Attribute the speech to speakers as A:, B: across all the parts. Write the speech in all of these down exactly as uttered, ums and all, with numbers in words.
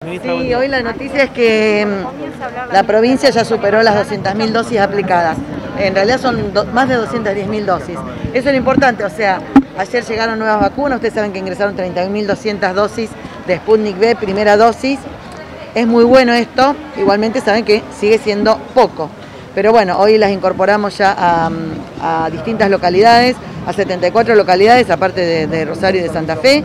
A: Sí, hoy la noticia es que la provincia ya superó las doscientas mil dosis aplicadas. En realidad son do, más de doscientas diez mil dosis. Eso es lo importante, o sea, ayer llegaron nuevas vacunas, ustedes saben que ingresaron treinta mil doscientas dosis de Sputnik V, primera dosis. Es muy bueno esto, igualmente saben que sigue siendo poco. Pero bueno, hoy las incorporamos ya a, a distintas localidades, a setenta y cuatro localidades, aparte de, de Rosario y de Santa Fe.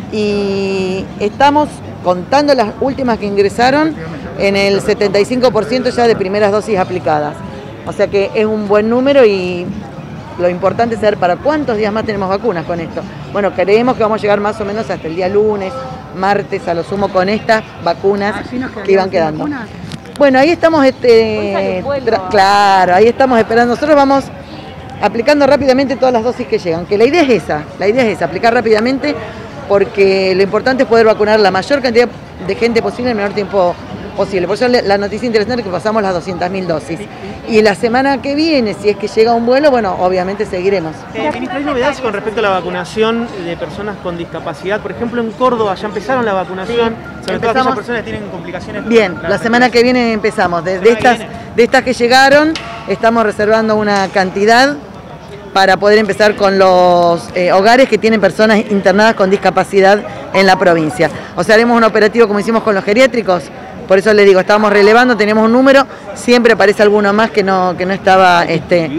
A: Y estamos contando las últimas que ingresaron en el setenta y cinco por ciento ya de primeras dosis aplicadas. O sea que es un buen número y lo importante es saber para cuántos días más tenemos vacunas con esto. Bueno, creemos que vamos a llegar más o menos hasta el día lunes, martes, a lo sumo con estas vacunas que iban quedando. Vacunas? Bueno, ahí estamos, este, claro, ahí estamos esperando. Nosotros vamos aplicando rápidamente todas las dosis que llegan, que la idea es esa, la idea es esa, aplicar rápidamente, porque lo importante es poder vacunar la mayor cantidad de gente posible en el menor tiempo posible. Por eso la noticia interesante es que pasamos las doscientas mil dosis. Y la semana que viene, si es que llega un vuelo, bueno, obviamente seguiremos.
B: Eh, Ministra, ¿hay novedades con respecto a la vacunación de personas con discapacidad? Por ejemplo, en Córdoba ya empezaron la vacunación, sí, sobre todo aquellas personas que tienen complicaciones.
A: Bien, la, la semana que viene empezamos. De, de, estas, de estas que llegaron, estamos reservando una cantidad para poder empezar con los eh, hogares que tienen personas internadas con discapacidad en la provincia. O sea, haremos un operativo como hicimos con los geriátricos. Por eso les digo, estábamos relevando, teníamos un número, siempre aparece alguno más que no, que no estaba... Este...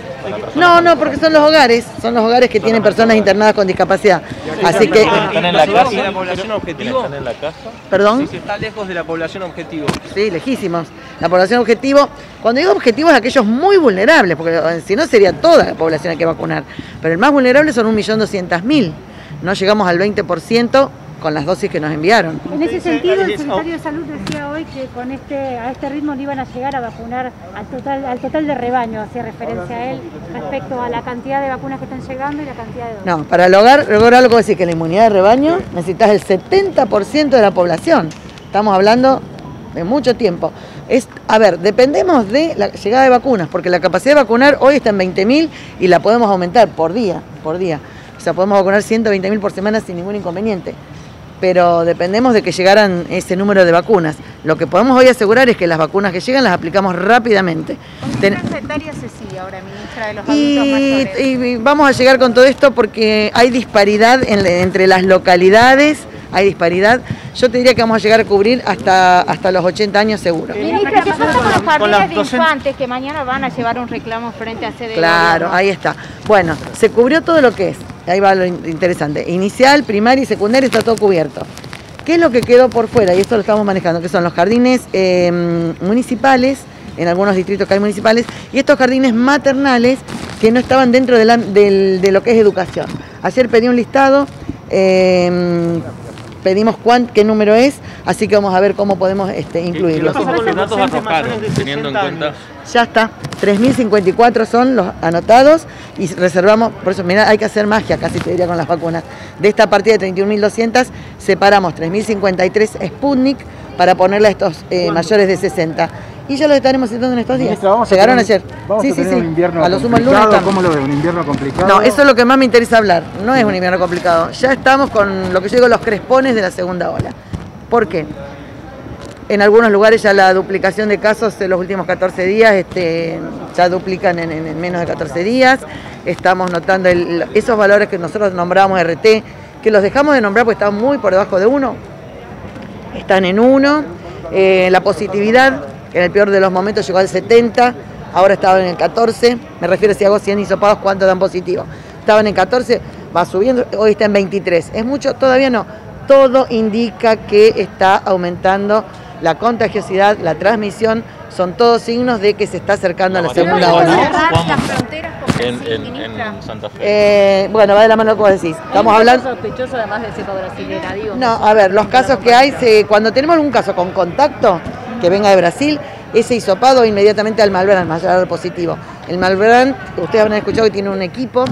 A: No, no, porque son los hogares, son los hogares que tienen personas internadas con discapacidad. Así que...
C: ¿Están en la casa? ¿La población objetivo? ¿Están en la casa?
A: ¿Perdón?
C: Sí, está lejos de la población objetivo.
A: Sí, lejísimos. La población objetivo, cuando digo objetivo es aquellos muy vulnerables, porque si no sería toda la población hay que vacunar. Pero el más vulnerable son un millón doscientas mil. No llegamos al veinte por ciento con las dosis que nos enviaron.
D: En ese sentido, el secretario de Salud decía hoy que con este, a este ritmo no iban a llegar a vacunar al total, al total de rebaño, hacía referencia a él respecto a la cantidad de vacunas que están llegando y la cantidad de dosis.
A: No, para lograr, lograr algo decir que la inmunidad de rebaño necesitas el setenta por ciento de la población. Estamos hablando de mucho tiempo. Es, a ver, dependemos de la llegada de vacunas, porque la capacidad de vacunar hoy está en veinte mil y la podemos aumentar por día, por día. O sea, podemos vacunar ciento veinte mil por semana sin ningún inconveniente. Pero dependemos de que llegaran ese número de vacunas. Lo que podemos hoy asegurar es que las vacunas que llegan las aplicamos rápidamente.
E: ¿Con qué franja etaria se sigue ahora, ministra, de los
A: y,
E: adultos mayores?
A: Y vamos a llegar con todo esto porque hay disparidad en, entre las localidades, hay disparidad. Yo te diría que vamos a llegar a cubrir hasta, hasta los ochenta años seguro.
E: Ministra, ¿qué pasa con los jardines de infantes que mañana van a llevar un reclamo frente a sede?
A: Claro, ahí está. Bueno, se cubrió todo lo que es. Ahí va lo interesante. Inicial, primaria y secundaria está todo cubierto. ¿Qué es lo que quedó por fuera? Y esto lo estamos manejando, que son los jardines eh, municipales, en algunos distritos que hay municipales, y estos jardines maternales que no estaban dentro de, la, de, de lo que es educación. Ayer pedí un listado, eh, pedimos cuán, qué número es, así que vamos a ver cómo podemos este, incluirlos.
C: ¿Qué datos, los datos arrojaron, teniendo en cuenta?
A: Ya está, tres mil cincuenta y cuatro son los anotados y reservamos, por eso mirá, hay que hacer magia casi te diría con las vacunas. De esta partida de treinta y un mil doscientas separamos tres mil cincuenta y tres Sputnik para ponerle a estos eh, mayores de sesenta. Y ya los estaremos citando en estos días.
F: Ministra, vamos
A: Llegaron
F: a
A: ayer.
F: Vamos
A: sí,
F: a tener
A: sí, sí.
F: un invierno
A: a lo sumo el
F: complicado.
A: lunes.
F: ¿Cómo lo ves? ¿Un invierno complicado?
A: No, eso es lo que más me interesa hablar. No es un invierno complicado. Ya estamos con lo que yo digo los crespones de la segunda ola. ¿Por qué? En algunos lugares ya la duplicación de casos en los últimos catorce días este, ya duplican en, en, en menos de catorce días. Estamos notando el, esos valores que nosotros nombramos R T, que los dejamos de nombrar porque están muy por debajo de uno. Están en uno. Eh, la positividad, que en el peor de los momentos llegó al setenta, ahora estaba en el catorce. Me refiero si hago cien hisopados, ¿cuánto dan positivo? Estaban en catorce, va subiendo, hoy está en veintitrés. ¿Es mucho? Todavía no. Todo indica que está aumentando la contagiosidad, la transmisión, son todos signos de que se está acercando no, a la segunda ola.
E: ¿Cerrar las fronteras como
C: en,
E: así,
C: en,
E: ministra?
C: en Santa Fe.
A: Eh, bueno, va de la mano lo que vos decís. Estamos
G: ¿Hay
A: hablando...
G: sospechoso además de cepa brasilera, digo?
A: No, a ver, los casos que hay, se, cuando tenemos algún caso con contacto que venga de Brasil, ese hisopado inmediatamente al Malbrán, más allá del positivo. El Malbrán, ustedes habrán escuchado que tiene un equipo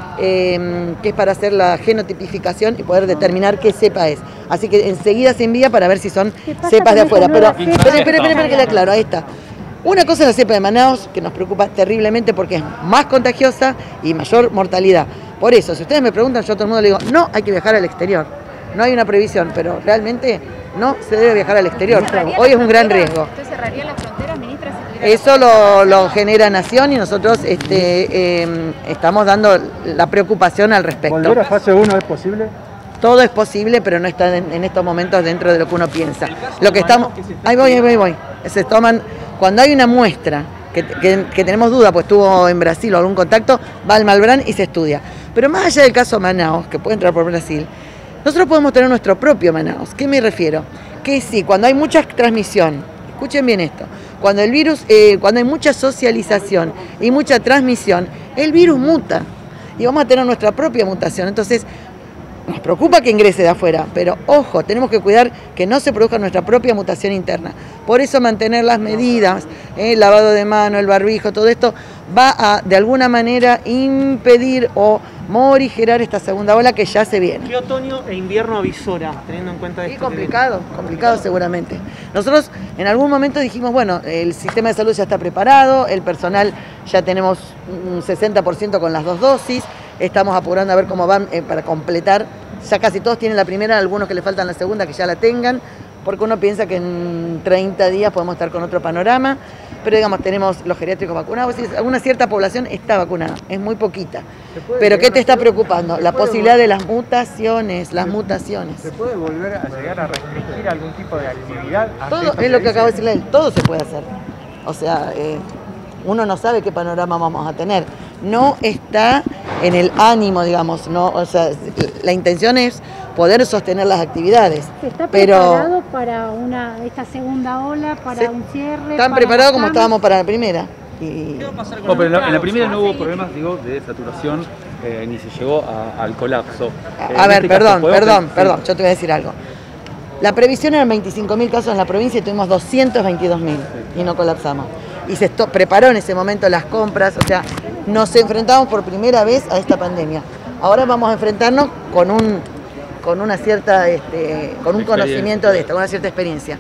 A: Eh, que es para hacer la genotipificación y poder determinar qué cepa es. Así que enseguida se envía para ver si son cepas de afuera. Pero, espere, espere, espere, que le aclaro, ahí está. Una cosa es la cepa de Manaus, que nos preocupa terriblemente porque es más contagiosa y mayor mortalidad. Por eso, si ustedes me preguntan, yo a todo el mundo le digo, no, hay que viajar al exterior. No hay una previsión, pero realmente no se debe viajar al exterior. Hoy es un gran riesgo.
E: ¿Usted cerraría las fronteras, ministra?
A: Eso lo, lo genera Nación y nosotros este, eh, estamos dando la preocupación al respecto.
F: ¿Volver a fase uno es posible?
A: Todo es posible, pero no está en, en estos momentos dentro de lo que uno piensa. Lo que estamos, ahí voy, ahí voy, ahí voy. Se toman, cuando hay una muestra que, que, que tenemos duda, pues estuvo en Brasil o algún contacto, va al Malbrán y se estudia. Pero más allá del caso Manaus, que puede entrar por Brasil, nosotros podemos tener nuestro propio Manaus. ¿Qué me refiero? Que sí, cuando hay mucha transmisión, escuchen bien esto, cuando el virus, eh, cuando hay mucha socialización y mucha transmisión, el virus muta y vamos a tener nuestra propia mutación. Entonces, nos preocupa que ingrese de afuera, pero ojo, tenemos que cuidar que no se produzca nuestra propia mutación interna. Por eso mantener las medidas, eh, el lavado de mano, el barbijo, todo esto va a, de alguna manera, impedir o morigerar esta segunda ola que ya se viene.
B: ¿Qué otoño e invierno avisora, teniendo en cuenta esto?
A: Sí, complicado, complicado seguramente. Nosotros en algún momento dijimos, bueno, el sistema de salud ya está preparado, el personal ya tenemos un sesenta por ciento con las dos dosis, estamos apurando a ver cómo van eh, para completar. Ya casi todos tienen la primera, algunos que le faltan la segunda que ya la tengan, porque uno piensa que en treinta días podemos estar con otro panorama, pero digamos, tenemos los geriátricos vacunados, una cierta población está vacunada, es muy poquita. Pero ¿qué te está preocupando? La posibilidad de las mutaciones, las mutaciones.
F: ¿Se puede volver a llegar a restringir algún tipo de actividad?
A: Todo es lo que acabo de decirle a él, todo se puede hacer. O sea, eh, uno no sabe qué panorama vamos a tener. No está en el ánimo, digamos, no, o sea, la intención es poder sostener las actividades.
D: ¿Se está
A: pero
D: preparado para una, esta segunda ola, para
A: se,
D: un cierre?
A: Están preparados como estábamos para la primera. Y...
H: ¿Qué va a pasar con no, pero en la, en la primera no hubo problemas, digo, de saturación, eh, ni se llegó a, al colapso.
A: A,
H: eh,
A: a ver,
H: este
A: perdón,
H: caso,
A: perdón,
H: sí.
A: perdón, yo te voy a decir algo. La previsión eran veinticinco mil casos en la provincia y tuvimos doscientos veintidós mil y no colapsamos. Y se preparó en ese momento las compras, o sea, nos enfrentamos por primera vez a esta pandemia. Ahora vamos a enfrentarnos con un, con una cierta, este, con un conocimiento de esto, con una cierta experiencia.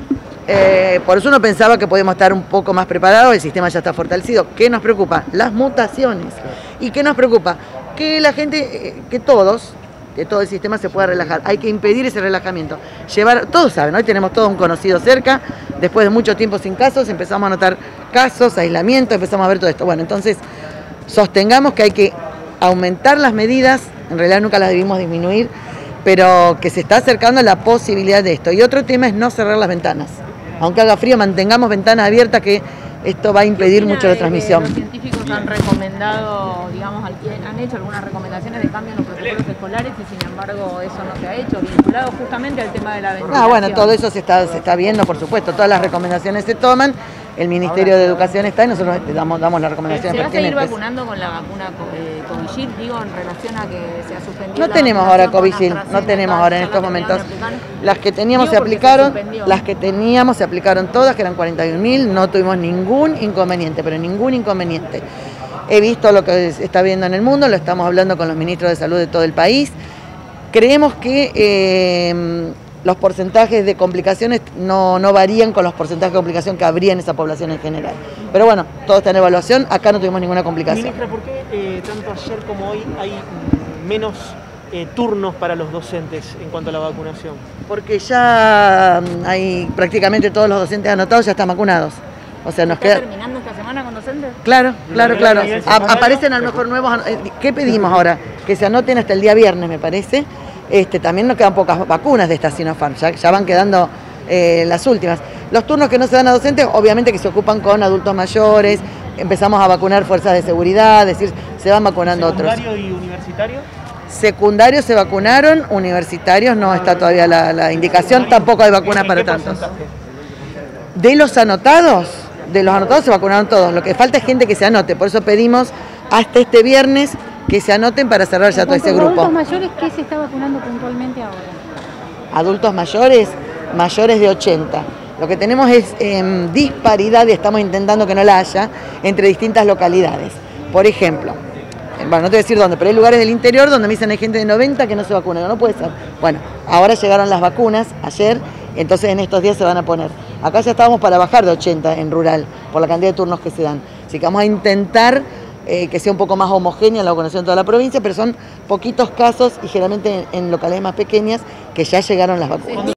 A: Eh, por eso uno pensaba que podíamos estar un poco más preparados, el sistema ya está fortalecido. ¿Qué nos preocupa? Las mutaciones. ¿Y qué nos preocupa? Que la gente, eh, que todos, que todo el sistema se pueda relajar. Hay que impedir ese relajamiento. Llevar, todos saben, hoy tenemos todo un conocido cerca, después de mucho tiempo sin casos, empezamos a notar casos, aislamiento, empezamos a ver todo esto. Bueno, entonces, sostengamos que hay que aumentar las medidas, en realidad nunca las debimos disminuir, pero que se está acercando la posibilidad de esto. Y otro tema es no cerrar las ventanas. Aunque haga frío, mantengamos ventanas abiertas, que esto va a impedir mucho la transmisión.
G: Los científicos han recomendado, digamos, han hecho algunas recomendaciones de cambio en los protocolos escolares y sin embargo eso no se ha hecho, vinculado justamente al tema de la ventilación.
A: Ah, bueno, todo eso se está, se está viendo, por supuesto, todas las recomendaciones se toman, el Ministerio de Educación está y nosotros damos, damos las recomendaciones
G: pertinentes. ¿Se va a seguir
A: pertinentes.
G: vacunando con la vacuna eh, Covishield, digo, en relación a que se ha suspendido?
A: No tenemos ahora Covishield, no tenemos ahora en estos momentos. Las que teníamos se aplicaron, las que teníamos se aplicaron todas, que eran cuarenta y un mil, no tuvimos ningún inconveniente, pero ningún inconveniente. He visto lo que se está viendo en el mundo, lo estamos hablando con los ministros de salud de todo el país. Creemos que eh, los porcentajes de complicaciones no, no varían con los porcentajes de complicación que habría en esa población en general. Pero bueno, todo está en evaluación, acá no tuvimos ninguna complicación.
B: Ministra, ¿por qué eh, tanto ayer como hoy hay menos eh, turnos para los docentes en cuanto a la vacunación?
A: Porque ya hay prácticamente todos los docentes anotados, ya están vacunados. O sea, nos
G: ¿Está
A: queda...
G: terminando esta semana con docentes?
A: Claro, claro, claro. A aparecen a lo mejor nuevos... ¿Qué pedimos ahora? Que se anoten hasta el día viernes, me parece. Este, también nos quedan pocas vacunas de esta Sinopharm, ya, ya van quedando eh, las últimas. Los turnos que no se dan a docentes, obviamente que se ocupan con adultos mayores, empezamos a vacunar fuerzas de seguridad, es decir, se van vacunando otros.
B: ¿Secundario y universitario?
A: Secundarios se vacunaron, universitarios no está todavía la, la indicación, tampoco hay vacunas para tantos. De los anotados, de los anotados se vacunaron todos, lo que falta es gente que se anote, por eso pedimos hasta este viernes que se anoten para cerrar ya todo ese grupo.
D: ¿Adultos mayores qué se está vacunando puntualmente ahora?
A: Adultos mayores, mayores de ochenta. Lo que tenemos es eh, disparidad, y estamos intentando que no la haya, entre distintas localidades. Por ejemplo, bueno, no te voy a decir dónde, pero hay lugares del interior donde me dicen hay gente de noventa que no se vacuna, no puede ser. Bueno, ahora llegaron las vacunas ayer, entonces en estos días se van a poner. Acá ya estábamos para bajar de ochenta en rural, por la cantidad de turnos que se dan. Así que vamos a intentar eh, que sea un poco más homogénea la vacunación de toda la provincia, pero son poquitos casos y generalmente en, en localidades más pequeñas que ya llegaron las vacunas.